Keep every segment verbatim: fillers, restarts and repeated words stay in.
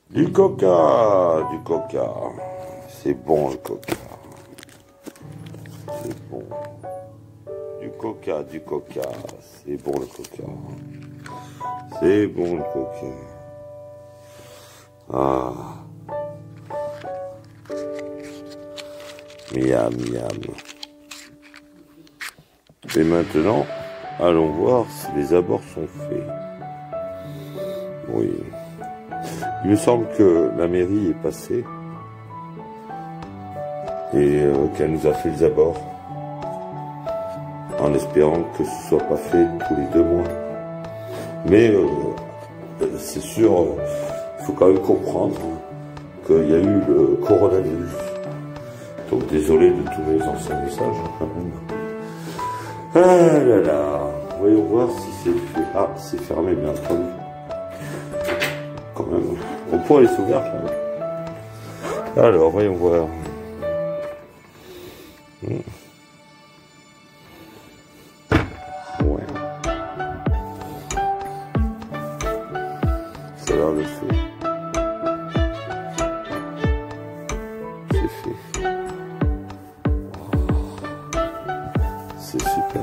Du coca, du coca. C'est bon le coca. C'est bon. Du coca, du coca. C'est bon le coca. C'est bon le coca. Ah. Miam, miam. Et maintenant, allons voir si les abords sont faits. Oui. Il me semble que la mairie est passée et euh, qu'elle nous a fait les abords en espérant que ce ne soit pas fait tous les deux mois. Mais euh, c'est sûr, il faut quand même comprendre qu'il y a eu le coronavirus. Donc désolé de tous les anciens messages quand même. Ah là là, voyons voir si c'est fait. Ah, c'est fermé bien entendu. Quand même. On pourrait les ouvrir quand même. Alors, voyons voir. Hmm. Ouais. Ça a l'air de fait. C'est fait. C'est super.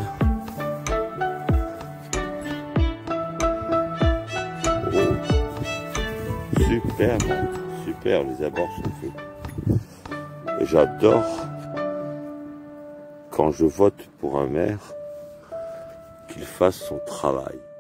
Super, super, les abords sont faits. Et j'adore quand je vote pour un maire qu'il fasse son travail.